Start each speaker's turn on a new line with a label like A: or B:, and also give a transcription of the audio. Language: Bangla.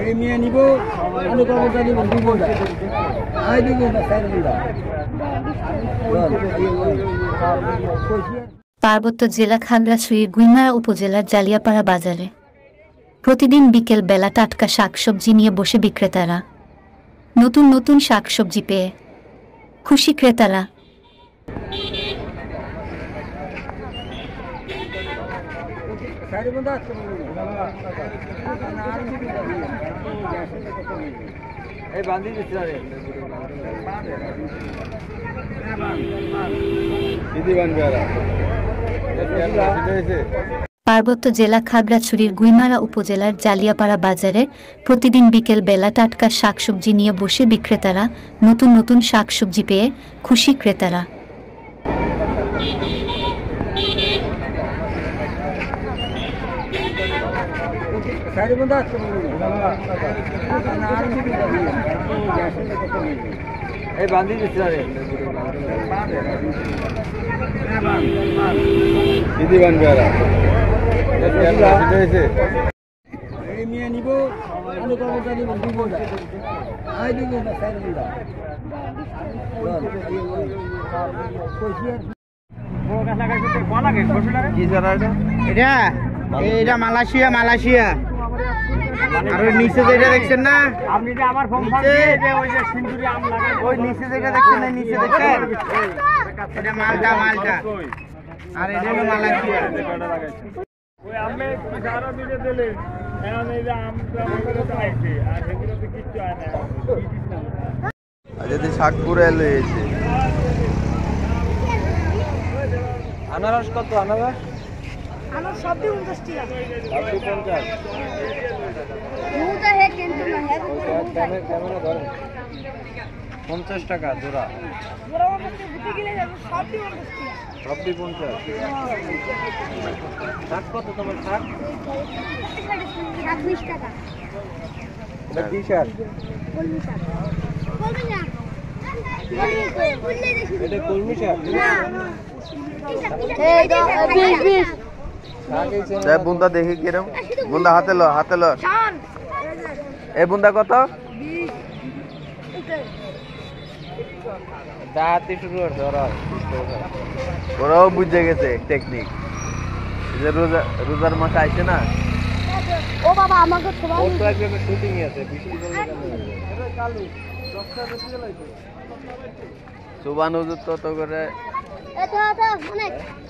A: পার্বত্য জেলা খাগড়াছড়ির গুইমারা উপজেলার জালিয়াপাড়া বাজারে প্রতিদিন বিকেল বেলা টাটকা শাকসবজি নিয়ে বসে বিক্রেতারা। নতুন নতুন শাকসবজি পেয়ে খুশি ক্রেতারা। পার্বত্য জেলা খাগড়াছড়ির গুইমারা উপজেলার জালিয়াপাড়া বাজারে প্রতিদিন বিকেল বেলা টাটকা শাকসবজি নিয়ে বসে বিক্রেতারা। নতুন নতুন শাকসবজি পেয়ে খুশি ক্রেতারা।
B: এটা মালয়েশিয়া মালয়েশিয়া আর ওই নিচে যেটা দেখছেন না আপনি যে আমার ফোন ওই যে সিন্ধুরি আম লাগাই ওই নিচে যেটা দেখছেন না নিচে দেখছেন এটা মালটা মালটা আর এটা হলো মালয়েশিয়া ওই আমে সারা দিতে দিলে এখন এই যে আমটা আমাদের তো আইছে আর সেগুলো তো কিচ্ছু হয় না আজ যদি শাকপুরে লয়েছে আনারস কত আনারস আনারস সব 50 টাকা 50 টাকা জোড়া সব 50 শাক কত তোমার শাক 20 টাকা এটা কি শাক এটা কলমি শাক বুন্দা দেখি কিরম বুন্দা হাতে লো এই বুন্দা কত ওরাও বুঝে গেছে টেকনিক যে রোজার মাসে আইছে না ও বাবা আমাকে শুটিং আছে সুবান হুজুর তো করে